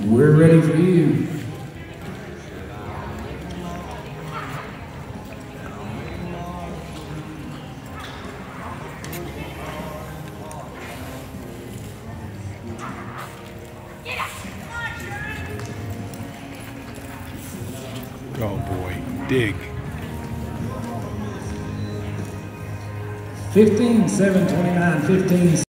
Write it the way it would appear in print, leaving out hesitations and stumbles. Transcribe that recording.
We're ready for you. Oh boy, dig. 15, 7, 29, 15.